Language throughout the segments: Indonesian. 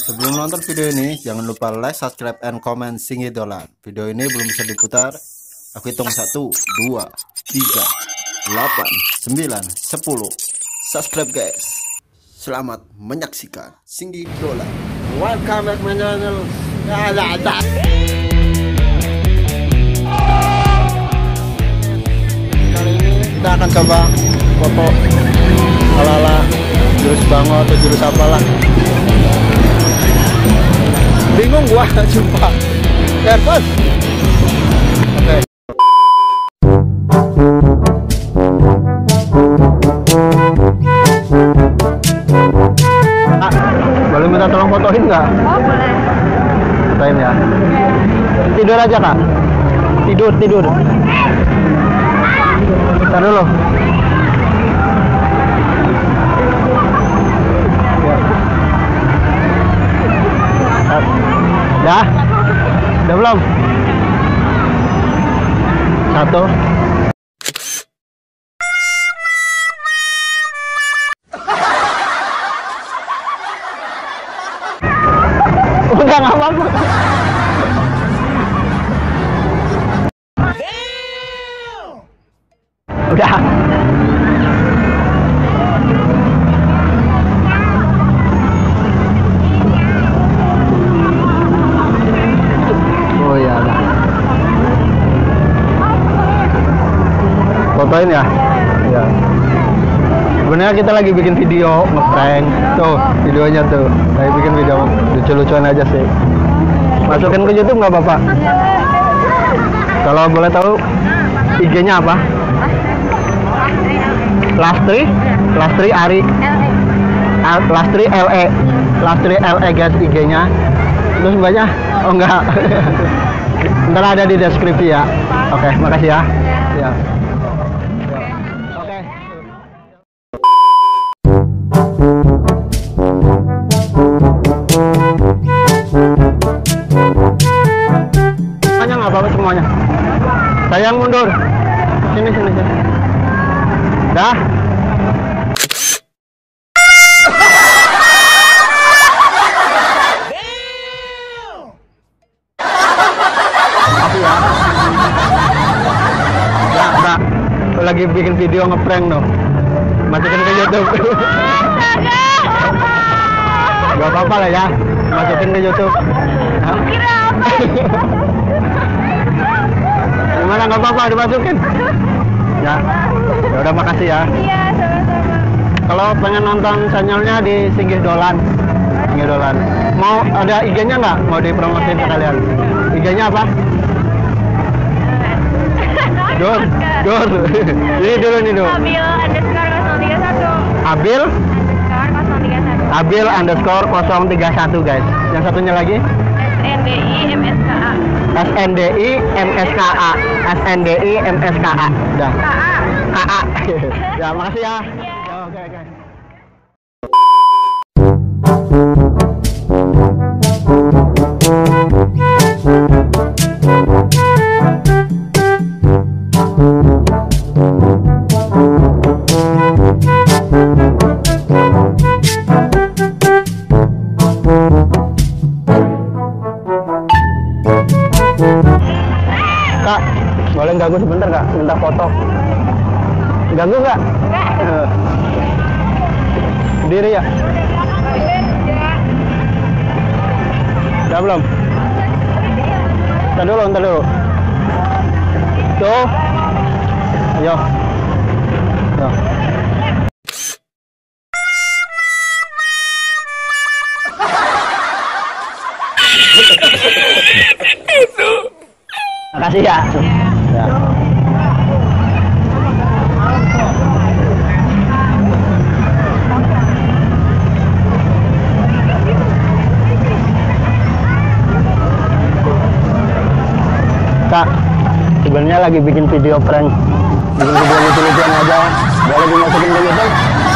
Sebelum nonton video ini, jangan lupa like, subscribe, and comment Singgi Dolan. Video ini belum bisa diputar. Aku hitung 1, 2, 3, 8, 9, 10. Subscribe guys. Selamat menyaksikan Singgi Dolan. Welcome back my channel. Kali ini kita akan coba foto ala-ala jurus bango atau jurus apalah. Bingung gua, sumpah. Nervous. Oke. Boleh minta tolong fotoin nggak? Oh, boleh. Fotoin ya. Tidur aja, Kak. Tidur. Ntar dulu. Udah belum? 1. Udah nggak apa-apa. Udah. Fotoin ya? Ya. Sebenarnya kita lagi bikin video ngeprank. Tuh, videonya tuh. Lagi bikin video lucu-lucuan aja sih. Masukin ke YouTube nggak Bapak? Kalau boleh tahu IG-nya apa? Lastri Ari. Lastri LE. Lastri LE guys IG-nya. Terus banyak? Oh enggak. Ntar ada di deskripsi ya. Oke, makasih ya. Ya. Nggak apa-apa semuanya. Saya yang mundur. Sini. Dah. Ya, Mbak. Lagi bikin video ngeprank dong. Masukin ke YouTube. Gak apa-apa lah ya. Masukin ke YouTube. Kira apa? Gimana, nggak apa-apa dimasukin? Ya udah, makasih ya. Iya, sama-sama. Kalau pengen nonton channelnya di Singgi Dolan. Mau ada IG-nya nggak? Mau dipromosin sekalian? IG-nya apa? Dur. Ini dulu. Abil _031. Abil _031 guys. Yang satunya lagi? SNDI MSKA. Udah. KA. Ya, makasih ya. Oke. Kak, boleh ganggu sebentar Kak? Minta foto. Ganggu nggak? Enggak. Diri ya? Udah belum? Ntar dulu. Tuh. Ayo. Tuh. Makasih ya. Ya. Kak, sebenarnya lagi bikin video prank. Bikin video lucu-lucuan aja. Boleh dimasukin ke YouTube?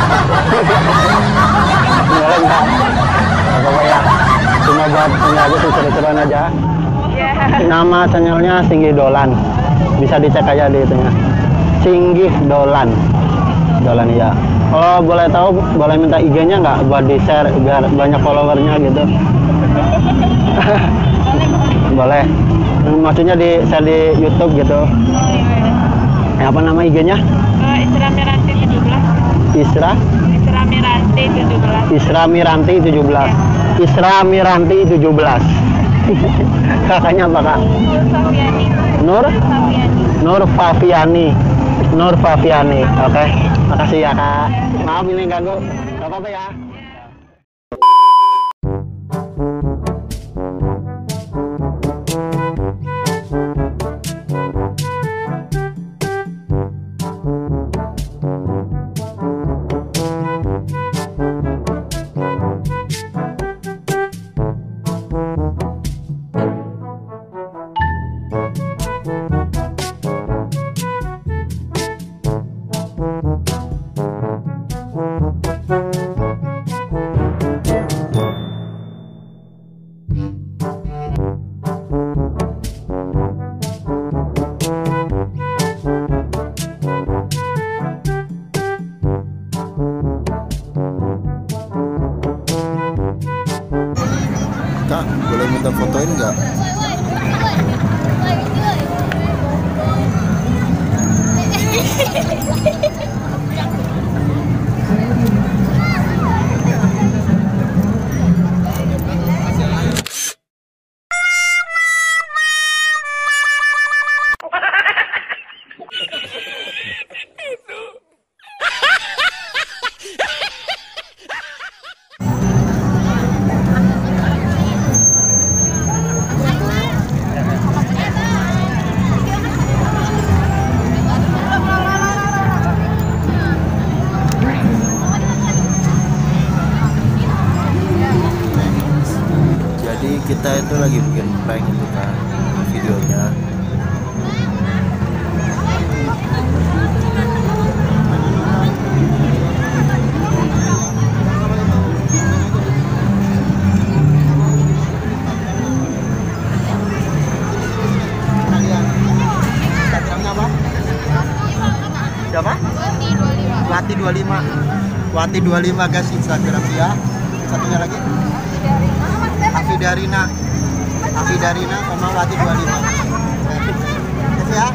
Boleh enggak? Apa-apa ya. Cuma buat ini aja sih, seru-seruan aja. Nama channelnya Singgi Dolan. Bisa dicek aja di itunya. Singgi Dolan. Ya. Kalau boleh tahu, boleh minta IG-nya nggak buat di-share biar banyak followernya gitu. Boleh. Maksudnya di share di YouTube gitu. Apa nama IG-nya? Isra Miranti 17. Isra? Isra Miranti 17. Isra Miranti 17. Isra Miranti 17. Kakaknya apa, Kak? Nur Safiani. Nur Fafiani. Nur Fafiani. Oke. Makasih ya, Kak. Maaf ini ganggu. Gak apa-apa ya. Kak, boleh minta fotoin nggak? Jadi kita itu lagi bikin prank itu kan videonya. Instagramnya apa? Siapa? Wati 25. Wati 25 guys Instagram ya. Satunya lagi? Afidarina sama Wati 25. Oke ya.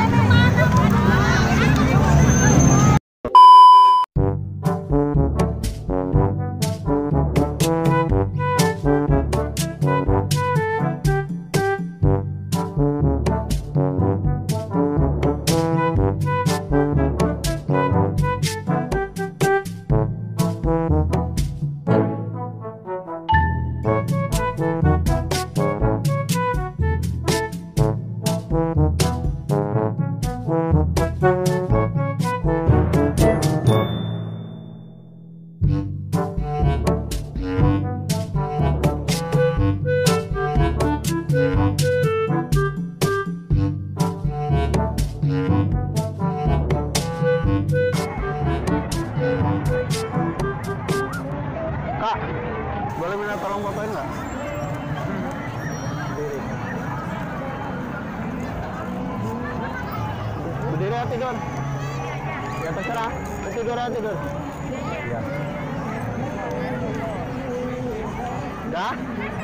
Kak, boleh minta tolong fotoin nggak? Berdiri atau tidur? Ya terserah, tidur atau tidur? Iya. Udah?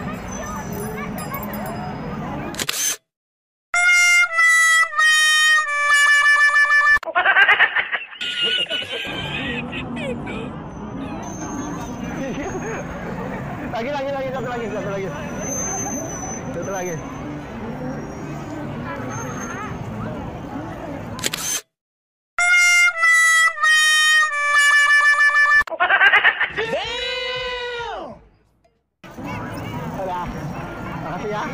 Satu lagi. Udah. Makasih ya.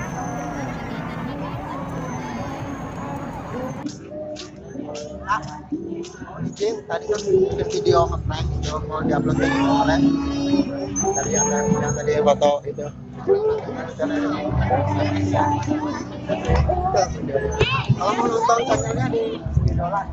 Jim, tadi kan bikin video nge-prank gitu, mau diupload ke channel. Tadi yang tadi foto itu. Kalau mau nonton channelnya di $10.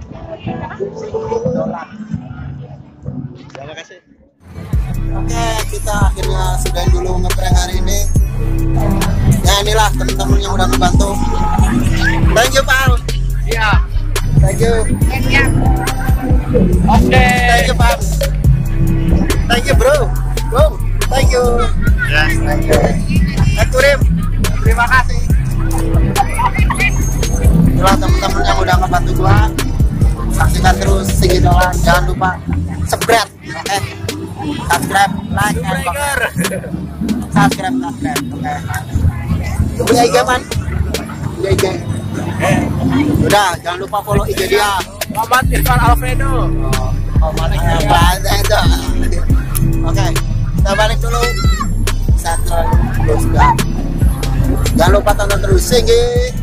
Terima kasih. Oke, kita akhirnya sudahin dulu nge-prank hari ini. Ya inilah teman-teman yang udah membantu. Thank you, Pak. Iya. Thank you. Oke. Thank you, Pak. Thank you, bro. Bro, thank you. Yes, thank you. Kurim, terima kasih. Itulah teman-teman yang udah ngebantu gua. Saksikan terus Sigi Dolan. Jangan lupa subscribe, oke? Subscribe, like, and comment. Subscribe, oke? Punya IG man? Punya IG. Udah, jangan lupa follow IG dia. Muhammad Irfan Alfredo. Oke, kita balik dulu. Jangan lupa tonton terus Sigi.